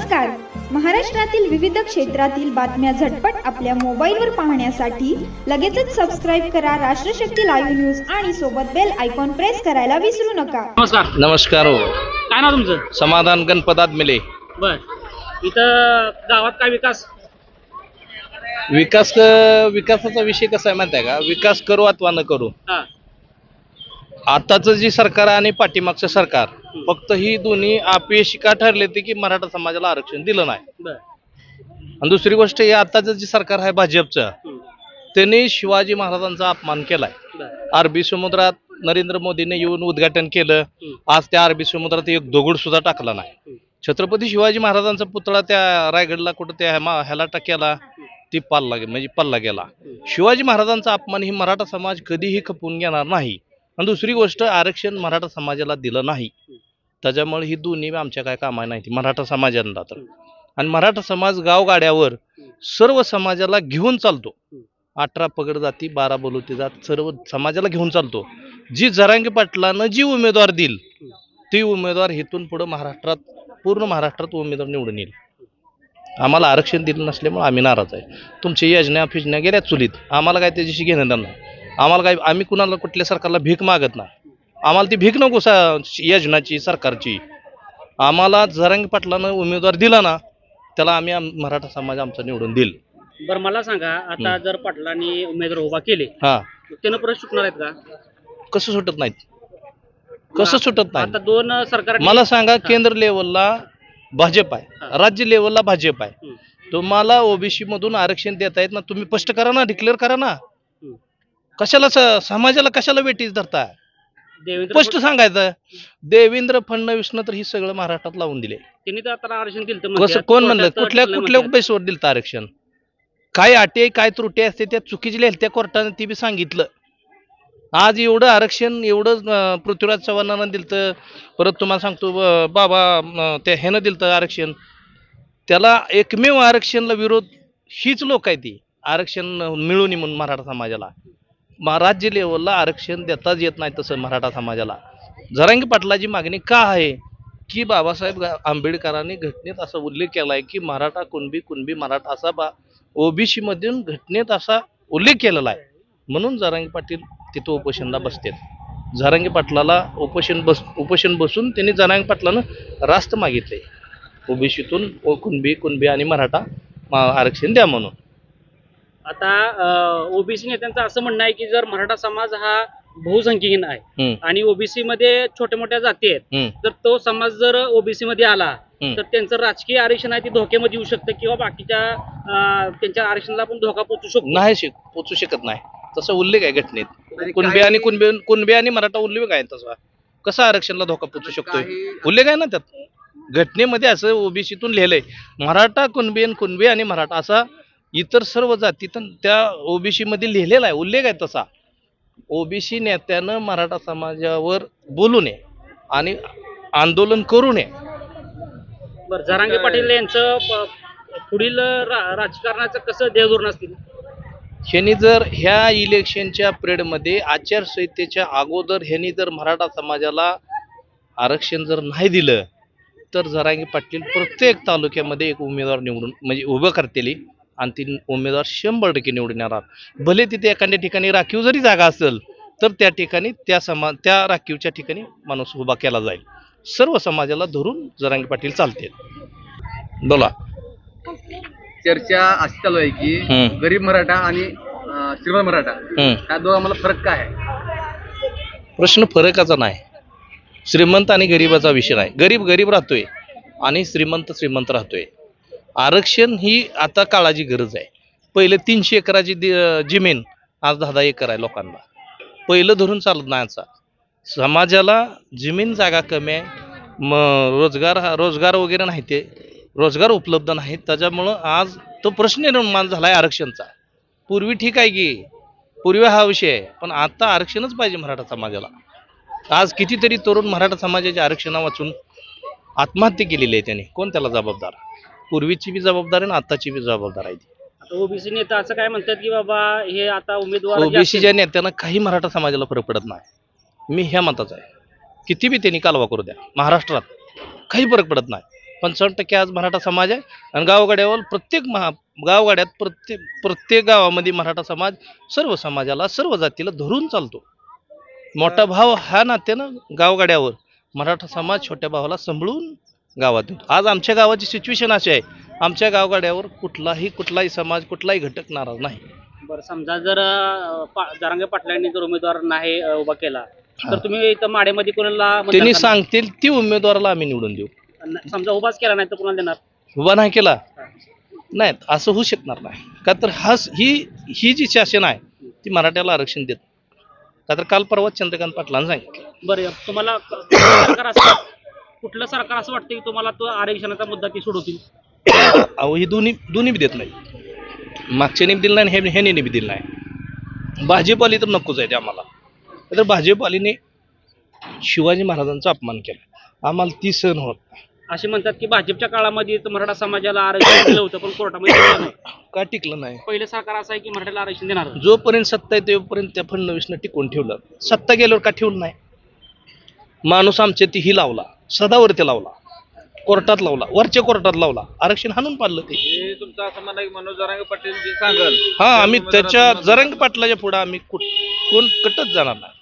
नमस्कार. महाराष्ट्रातील विविध क्षेत्रातील बातम्या झटपट आपल्या मोबाईलवर पाहण्यासाठी लगेचच सबस्क्राइब करा राष्ट्रशक्ती लाईव्ह न्यूज आणि सोबत बेल आयकॉन प्रेस करायला विसरू नका. नमस्कार हो. काय नाव तुमचं? समाधान गणपतात मिले. बर, इथं गावात काय विकासाचा विषय कसा आहे माहिती आहे का? विकास करू अथवा न करू, हा आताचं जी सरकार आणि पाठीमागचं सरकार फक्त ही दोन्ही अपयशी का ठरले ते की मराठा समाजाला आरक्षण दिलं नाही. बर आणि दुसरी गोष्ट हे आताचं जे सरकार आहे भाजपचं, त्यांनी शिवाजी महाराजांचा अपमान केलाय. अरबी समुद्रात नरेंद्र मोदीने येऊन उद्घाटन केलं, आज त्या अरबी समुद्रात एक दगड सुद्धा टाकला नाही. छत्रपती शिवाजी महाराजांचा पुतळा त्या रायगडला कुठं त्या ह्याला टाक्याला ती पल्ला गेला. शिवाजी महाराजांचा अपमान ही मराठा समाज कधीही खपवून घेणार नाही. आणि दुसरी गोष्ट, आरक्षण मराठा समाजाला दिलं नाही, त्याच्यामुळे ही दोन्ही आमच्या काय कामा नाही मराठा समाजाला. तर आणि मराठा समाज गावगाड्यावर सर्व समाजाला घेऊन चालतो. 18 पगड जाती 12 बलुती जात सर्व समाजाला घेऊन चालतो. जी जरांगे पाटलानं जी उमेदवार दिल ती उमेदवार इथून पुढे पूर्ण महाराष्ट्रात उमेदवार निवडून येईल. आम्हाला आरक्षण दिलं नसल्यामुळे आम्ही नाराज आहे. तुमची योजना फिजना गेल्या चुलीत, आम्हाला काय त्याच्याशी घेणं नाही. आम्हाला काय, आम्ही कुणाला कुठल्या सरकारला भीक मागत नाही. आम्हाला ती भीक नको योजनाची सरकारची. आम्हाला जरांगे पाटलानं उमेदवार दिला ना, त्याला आम्ही मराठा समाज आमचा निवडून देईल. बरं, मला सांगा, आता जर पाटलांनी उमेदवार उभा केले, हा, त्यानं परत सुटणार आहेत का? कसं सुटत नाहीत? कसं सुटत नाही? आता दोन सरकार, मला सांगा, केंद्र लेवलला भाजप आहे, राज्य लेवलला भाजप आहे. तुम्हाला ओबीसी मधून आरक्षण देता येत ना, तुम्ही स्पष्ट करा ना, डिक्लेअर करा ना. कशाला समाजाला कशाला वेटीस धरताय? स्पष्ट सांगायचं. देवेंद्र फडणवीसनं तर ही सगळं महाराष्ट्रात लावून दिले. त्यांनी तर आता आरक्षण दिलं. कसं, कोण म्हणलं? कुठल्या बेसवर दिलं आरक्षण? काय अटी काय त्रुटी असते त्या चुकीची लिहिल्या त्या कोर्टाने ती बी सांगितलं. आज एवढं आरक्षण एवढं पृथ्वीराज चव्हाणांना दिलं. परत तुम्हाला सांगतो बाबा त्या ह्यानं दिलं आरक्षण. त्याला एकमेव आरक्षणला विरोध हीच लोक आहे. ती आरक्षण मिळून म्हणून मराठा समाजाला राज्य लेवलला आरक्षण देताच येत नाही. तसं मराठा समाजाला जरांगे पाटलाची मागणी का आहे की बाबासाहेब आंबेडकरांनी घटनेत असा उल्लेख केला आहे की मराठा कुणबी मराठा असा ओबीसी मधून घटनेत असा उल्लेख केलेला आहे. म्हणून जरांगे पाटील तिथं उपोषणला बसतात. जरांगे पाटलाला उपोषण बसून त्यांनी जरांगे पाटलानं रास्त मागितले, ओबीसीतून कुणबी आणि मराठा आरक्षण द्या म्हणून. आता ओबीसी नेत्यांचं असं म्हणणं आहे की जर मराठा समाज हा बहुसंख्येने आहे आणि ओबीसी मध्ये छोट्या मोठ्या जाती आहेत, तर तो समाज जर ओबीसी मध्ये आला तर त्यांचं राजकीय आरक्षण आहे ते धोक्यामध्ये येऊ शकतं किंवा बाकीच्या त्यांच्या आरक्षणाला पण धोका पोचू शकतो. नाही, पोचू शकत नाही. तसा उल्लेख आहे घटनेत. कुणबी आणि मराठा उल्लेख आहे. तसा कसा आरक्षणाला धोका पोचू शकतोय? उल्लेख आहे ना त्यात घटनेमध्ये. असं ओबीसीतून लिहिलंय मराठा कुणबी आणि मराठा असा इतर सर्व जातीतून त्या ओबीसी मध्ये लिहिलेला आहे, उल्लेख आहे तसा. ओबीसी नेत्यानं मराठा समाजावर बोलू नये आणि आंदोलन करू नये. बरं, जरांगे पाटील यांचं पुढील राजकारणाचं कसं ध्येयधोरण असतील? ह्यांनी जर ह्या इलेक्शनच्या पिरियडमध्ये आचारसंहितेच्या अगोदर ह्यांनी जर मराठा समाजाला आरक्षण जर नाही दिलं तर जरांगे पाटील प्रत्येक तालुक्यामध्ये एक उमेदवार निवडून म्हणजे उभं करतील आणि ती उमेदवार 100% निवडून येणार. भले तिथे एखाद्या ठिकाणी राखीव जरी जागा असेल तर त्या ठिकाणी त्या राखीवच्या ठिकाणी माणूस उभा केला जाईल. सर्व समाजाला धरून जरांगे पाटील चालतील. बोला. चर्चा अशी चालू आहे की गरीब मराठा आणि श्रीमंत मराठा ह्या दोघांमध्ये फरक काय आहे? प्रश्न फरकाचा नाही, श्रीमंत आणि गरीबाचा विषय नाही. गरीब राहतोय आणि श्रीमंत राहतोय. आरक्षण ही आता काळाची गरज आहे. पहिले 300 एकराची जमीन आज 10 एकर आहे लोकांना. पहिलं धरून चालत नाही. याचा समाजाला जमीन जागा कमी आहे, रोजगार वगैरे नाही, ते रोजगार उपलब्ध नाही. त्याच्यामुळं आज तो प्रश्न निर्माण झालाय आरक्षणचा. पूर्वी ठीक आहे की पूर्वी हा विषय आहे, पण आता आरक्षणच पाहिजे मराठा समाजाला. आज कितीतरी तरुण मराठा समाजाच्या आरक्षणा वाचून आत्महत्या केलेली आहे त्यांनी. कोण त्याला जबाबदार? पूर्वीची बी जबाबदार आहे आणि आताची बी जबाबदार आहे. ओबीसी नेता असं काय म्हणतात की बाबा हे आता उमेदवार ओबीसीच्या नेत्यांना काही मराठा समाजाला फरक पडत नाही. मी ह्या मताचा आहे. किती बी त्यांनी कालवा करू द्या, महाराष्ट्रात काही फरक पडत नाही. 55% आज मराठा समाज आहे आणि गावगाड्यावर गावगाड्यात प्रत्येक गावामध्ये मराठा समाज सर्व समाजाला सर्व जातीला धरून चालतो. मोठा भाव ह्या नात्यानं गावगाड्यावर मराठा समाज छोट्या भावाला सांभाळून गावात येतो. आज आमच्या गावाची सिच्युएशन अशी आहे, आमच्या गावगाड्यावर कुठलाही समाज कुठलाही घटक नाराज नाही. बरं, समजा जर जरांगे पाटलांनी जर उमेदवार नाही उभा केला तर तुम्ही इथं माड्यामध्ये कोणाला त्यांनी सांगतील ती उमेदवाराला आम्ही निवडून देऊ. समजा उभाच केला नाही तर कोणाला देणार? उभा नाही केला नाही असं होऊ शकणार नाही. का तर ही जी शासन आहे ती मराठ्याला आरक्षण देत. का तर काल परवा चंद्रकांत पाटलांनी सांगितलं. बरं, तुम्हाला कुठलं सरकार असं वाटतं की तुम्हाला तो आरक्षणाचा मुद्दा ती सोडवतील? अहो ही दोन्ही बी देत नाही. मागच्याने बी दिलं नाही, ह्याने बी दिलं नाही. भाजप आली तर नकोच आहे ते आम्हाला. तर भाजप आलीने शिवाजी महाराजांचा अपमान केला, आम्हाला ती सहन होत नाही. असे म्हणतात की भाजपच्या काळामध्ये मराठा समाजाला आरक्षण दिलं होतं पण कोर्टामध्ये टिकलं नाही. का टिकलं नाही? पहिलं सरकार असं आहे की मराठ्याला आरक्षण देणार. जोपर्यंत सत्ता आहे तोपर्यंत त्या फडणवीसनं टिकून ठेवलं. सत्ता गेल्यावर का ठेवलं नाही? माणूस आमच्या ती लावला, सदावरती लावला, कोर्टात लावला, वरच्या कोर्टात लावला, आरक्षण हाणून पाडलं. ते तुमचं असं म्हणणं की मनोज जरांगे पाटील जे सांगाल हा आम्ही त्याच्या जरांगे पाटलाच्या पुढे आम्ही कोण कटच जाणार नाही.